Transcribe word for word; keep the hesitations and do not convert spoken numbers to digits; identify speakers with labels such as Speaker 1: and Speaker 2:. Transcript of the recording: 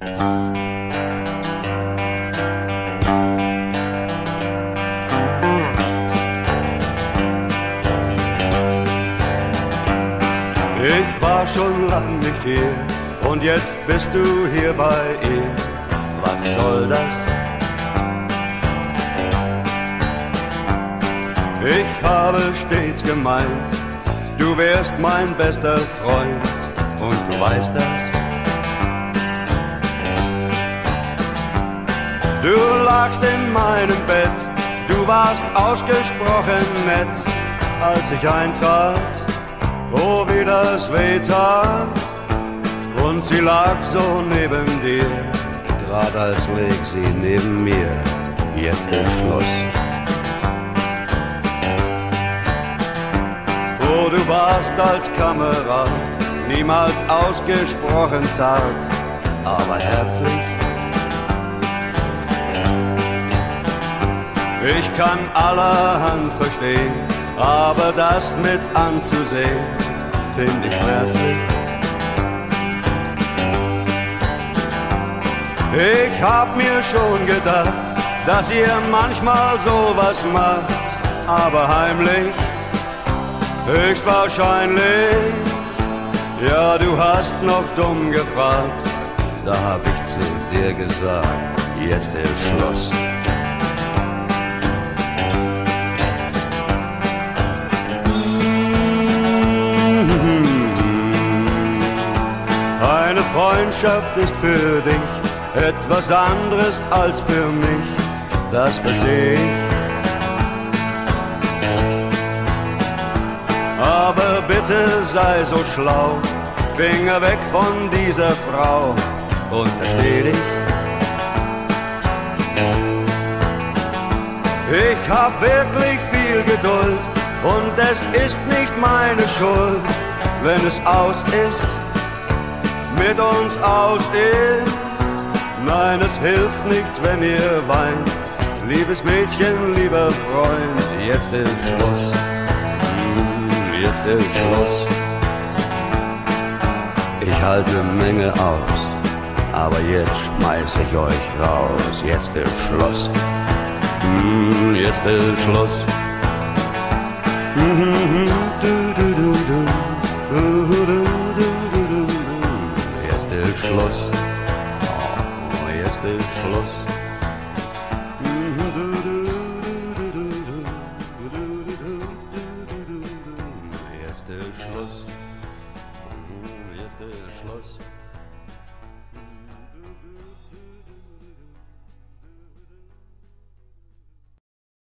Speaker 1: Ich war schon lang nicht hier und jetzt bist du hier bei ihr. Was soll das? Ich habe stets gemeint, du wärst mein bester Freund und du weißt das. Du lagst in meinem Bett, du warst ausgesprochen nett, als ich eintrat. Oh, wie das weh tat, und sie lag so neben dir, grad als läg sie neben mir, jetzt ist Schluss. Oh, du warst als Kamerad, niemals ausgesprochen zart, aber herzlich. Ich kann allerhand verstehen, aber das mit anzusehen, find ich schmerzlich. Ich hab mir schon gedacht, dass ihr manchmal sowas macht, aber heimlich, höchstwahrscheinlich. Ja, du hast noch dumm gefragt, da hab ich zu dir gesagt, jetzt ist Schluss. Eine Freundschaft ist für dich etwas anderes als für mich, das versteh ich. Aber bitte sei so schlau, Finger weg von dieser Frau und versteh dich. Ich hab wirklich viel Geduld und es ist nicht meine Schuld, wenn es aus ist, mit uns aus ist. Nein, es hilft nichts, wenn ihr weint. Liebes Mädchen, lieber Freund, jetzt ist Schluss. Jetzt ist Schluss. Ich halte eine Menge aus, aber jetzt schmeiß ich euch raus. Jetzt ist Schluss. Jetzt ist Schluss. Jetzt ist Schluss. Oh, jetzt ist Schluss. Jetzt ist Schluss. Jetzt ist Schluss.